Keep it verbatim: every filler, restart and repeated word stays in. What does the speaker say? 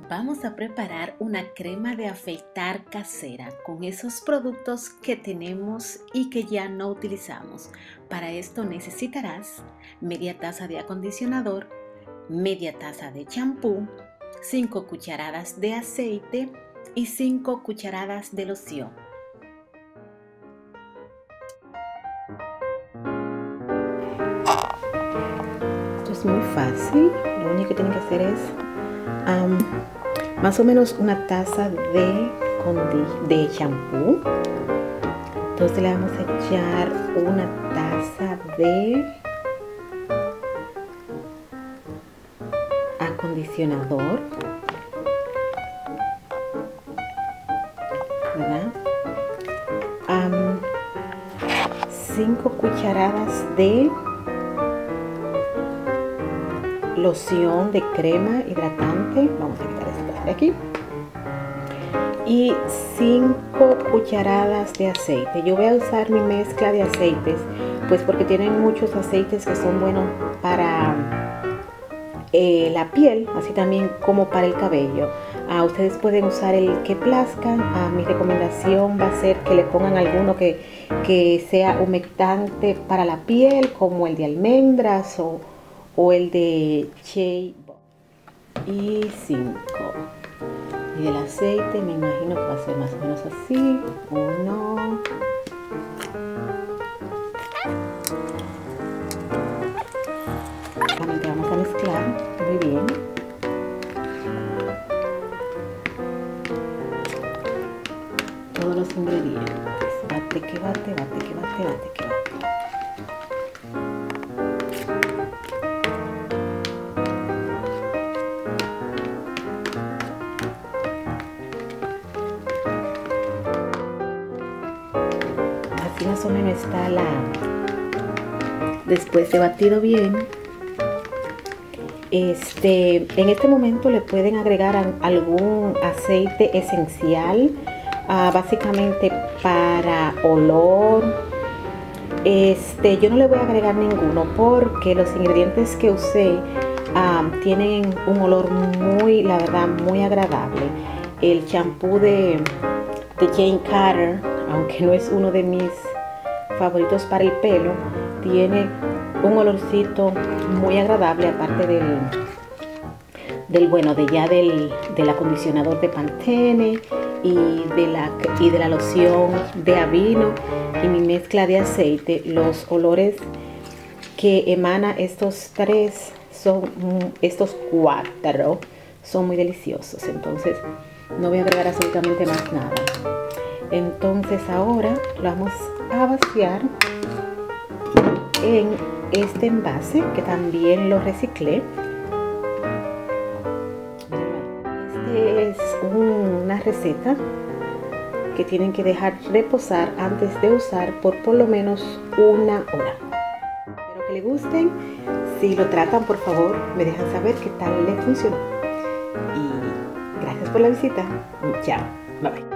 Vamos a preparar una crema de afeitar casera con esos productos que tenemos y que ya no utilizamos. Para esto necesitarás media taza de acondicionador, media taza de champú, cinco cucharadas de aceite y cinco cucharadas de loción. Esto es muy fácil, lo único que tienen que hacer es um, más o menos una taza de, de champú. Entonces le vamos a echar una taza de acondicionador, ¿verdad? Um, cinco cucharadas de loción de crema hidratante. Vamos a quitar esto de aquí. Y cinco cucharadas de aceite. Yo voy a usar mi mezcla de aceites, pues porque tienen muchos aceites que son buenos para eh, la piel, así también como para el cabello. Ah, ustedes pueden usar el que plazcan. Ah, mi recomendación va a ser que le pongan alguno que, que sea humectante para la piel, como el de almendras o, o el de shea. Y cinco. Y el aceite me imagino que va a ser más o menos así. Uno. Solamente vamos a mezclar muy bien. Todos los ingredientes. Bate que bate, bate que bate, bate que bate. Así más o menos está la... Después de batido bien, este, en este momento le pueden agregar a, algún aceite esencial, uh, básicamente para olor. Este, yo no le voy a agregar ninguno porque los ingredientes que usé uh, tienen un olor muy, la verdad, muy agradable. El champú de, de Jane Carter, aunque no es uno de mis favoritos para el pelo, tiene un olorcito muy agradable, aparte del, del bueno, de ya del, del acondicionador de Pantene y de, la, y de la loción de Aveeno y mi mezcla de aceite. Los olores que emana estos tres son, estos cuatro son muy deliciosos. Entonces no voy a agregar absolutamente más nada. Entonces ahora lo vamos a vaciar en este envase que también lo reciclé. Este es una receta que tienen que dejar reposar antes de usar por por lo menos una hora. Espero que les gusten. Si lo tratan, por favor, me dejan saber qué tal les funcionó. Y gracias por la visita. Chao. Bye bye.